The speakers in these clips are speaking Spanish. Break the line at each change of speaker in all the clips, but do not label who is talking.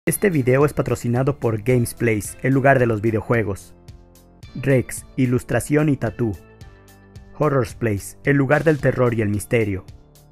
Este video es patrocinado por Gamesplace, el lugar de los videojuegos. Rex, ilustración y tatú. Horrors Place, el lugar del terror y el misterio.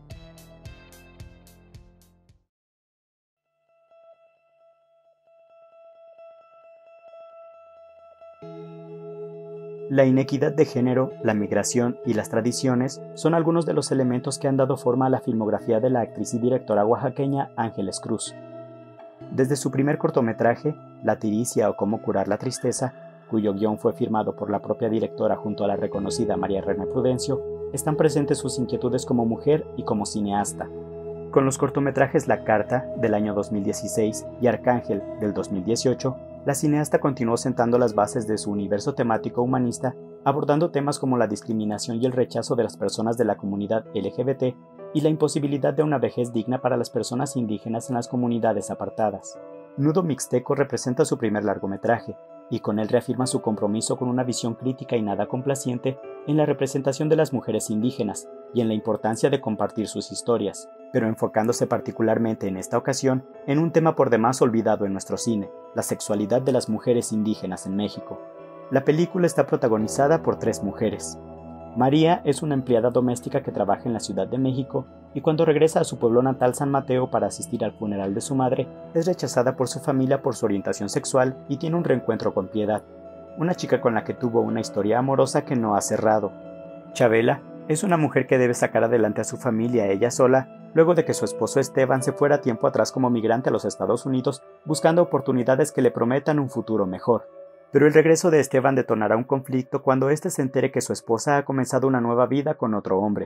La inequidad de género, la migración y las tradiciones son algunos de los elementos que han dado forma a la filmografía de la actriz y directora oaxaqueña Ángeles Cruz. Desde su primer cortometraje, La tiricia o Cómo curar la tristeza, cuyo guión fue firmado por la propia directora junto a la reconocida María René Prudencio, están presentes sus inquietudes como mujer y como cineasta. Con los cortometrajes La Carta, del año 2016, y Arcángel, del 2018, la cineasta continuó sentando las bases de su universo temático humanista, abordando temas como la discriminación y el rechazo de las personas de la comunidad LGBT y la imposibilidad de una vejez digna para las personas indígenas en las comunidades apartadas. Nudo Mixteco representa su primer largometraje, y con él reafirma su compromiso con una visión crítica y nada complaciente en la representación de las mujeres indígenas y en la importancia de compartir sus historias, pero enfocándose particularmente en esta ocasión en un tema por demás olvidado en nuestro cine, la sexualidad de las mujeres indígenas en México. La película está protagonizada por 3 mujeres. María es una empleada doméstica que trabaja en la Ciudad de México y cuando regresa a su pueblo natal San Mateo para asistir al funeral de su madre, es rechazada por su familia por su orientación sexual y tiene un reencuentro con Piedad, una chica con la que tuvo una historia amorosa que no ha cerrado. Chabela es una mujer que debe sacar adelante a su familia ella sola, luego de que su esposo Esteban se fuera tiempo atrás como migrante a los Estados Unidos buscando oportunidades que le prometan un futuro mejor. Pero el regreso de Esteban detonará un conflicto cuando éste se entere que su esposa ha comenzado una nueva vida con otro hombre.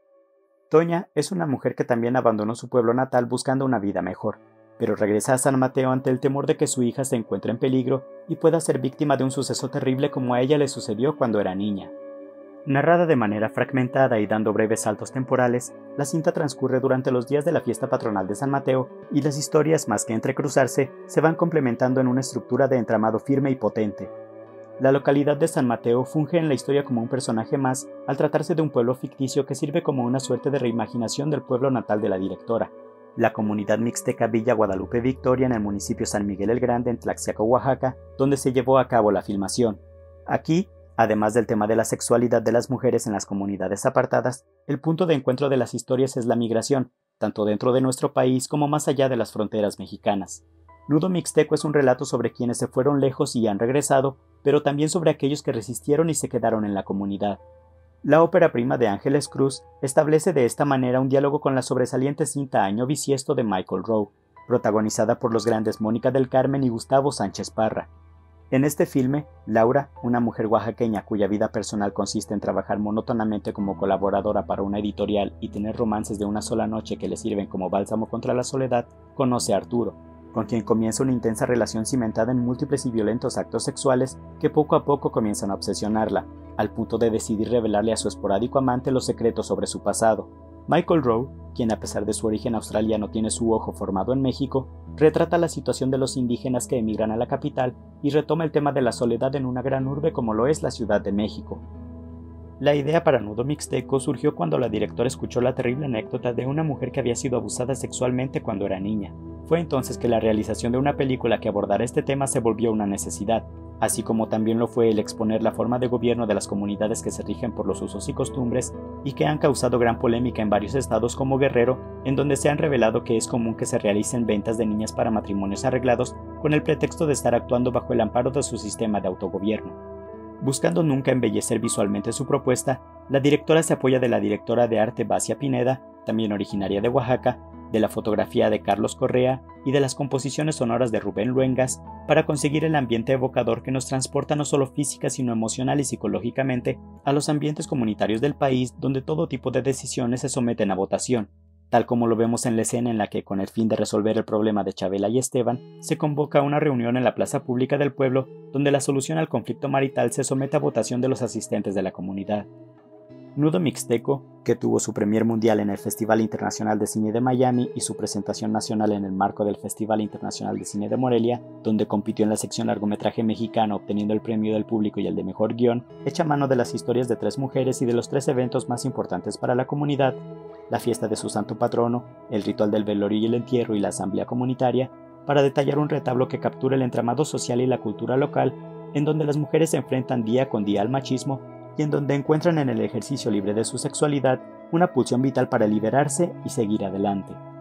Toña es una mujer que también abandonó su pueblo natal buscando una vida mejor, pero regresa a San Mateo ante el temor de que su hija se encuentre en peligro y pueda ser víctima de un suceso terrible como a ella le sucedió cuando era niña. Narrada de manera fragmentada y dando breves saltos temporales, la cinta transcurre durante los días de la fiesta patronal de San Mateo y las historias, más que entrecruzarse, se van complementando en una estructura de entramado firme y potente. La localidad de San Mateo funge en la historia como un personaje más al tratarse de un pueblo ficticio que sirve como una suerte de reimaginación del pueblo natal de la directora, la comunidad mixteca Villa Guadalupe Victoria en el municipio San Miguel el Grande en Tlaxiaco, Oaxaca, donde se llevó a cabo la filmación. Aquí, además del tema de la sexualidad de las mujeres en las comunidades apartadas, el punto de encuentro de las historias es la migración, tanto dentro de nuestro país como más allá de las fronteras mexicanas. Nudo Mixteco es un relato sobre quienes se fueron lejos y han regresado, pero también sobre aquellos que resistieron y se quedaron en la comunidad. La ópera prima de Ángeles Cruz establece de esta manera un diálogo con la sobresaliente cinta Año Bisiesto de Michael Rowe, protagonizada por los grandes Mónica del Carmen y Gustavo Sánchez Parra. En este filme, Laura, una mujer oaxaqueña cuya vida personal consiste en trabajar monótonamente como colaboradora para una editorial y tener romances de una sola noche que le sirven como bálsamo contra la soledad, conoce a Arturo, con quien comienza una intensa relación cimentada en múltiples y violentos actos sexuales que poco a poco comienzan a obsesionarla, al punto de decidir revelarle a su esporádico amante los secretos sobre su pasado. Michael Rowe, quien a pesar de su origen australiano tiene su ojo formado en México, retrata la situación de los indígenas que emigran a la capital y retoma el tema de la soledad en una gran urbe como lo es la Ciudad de México. La idea para Nudo Mixteco surgió cuando la directora escuchó la terrible anécdota de una mujer que había sido abusada sexualmente cuando era niña. Fue entonces que la realización de una película que abordara este tema se volvió una necesidad, así como también lo fue el exponer la forma de gobierno de las comunidades que se rigen por los usos y costumbres y que han causado gran polémica en varios estados como Guerrero, en donde se han revelado que es común que se realicen ventas de niñas para matrimonios arreglados con el pretexto de estar actuando bajo el amparo de su sistema de autogobierno. Buscando nunca embellecer visualmente su propuesta, la directora se apoya de la directora de arte Basia Pineda, también originaria de Oaxaca, de la fotografía de Carlos Correa y de las composiciones sonoras de Rubén Luengas para conseguir el ambiente evocador que nos transporta no solo física sino emocional y psicológicamente a los ambientes comunitarios del país donde todo tipo de decisiones se someten a votación, tal como lo vemos en la escena en la que, con el fin de resolver el problema de Chabela y Esteban, se convoca una reunión en la plaza pública del pueblo donde la solución al conflicto marital se somete a votación de los asistentes de la comunidad. Nudo Mixteco, que tuvo su premier mundial en el Festival Internacional de Cine de Miami y su presentación nacional en el marco del Festival Internacional de Cine de Morelia, donde compitió en la sección largometraje mexicano obteniendo el premio del público y el de mejor guión, echa mano de las historias de 3 mujeres y de los 3 eventos más importantes para la comunidad: la fiesta de su santo patrono, el ritual del velorio y el entierro y la asamblea comunitaria, para detallar un retablo que captura el entramado social y la cultura local, en donde las mujeres se enfrentan día con día al machismo y en donde encuentran en el ejercicio libre de su sexualidad una pulsión vital para liberarse y seguir adelante.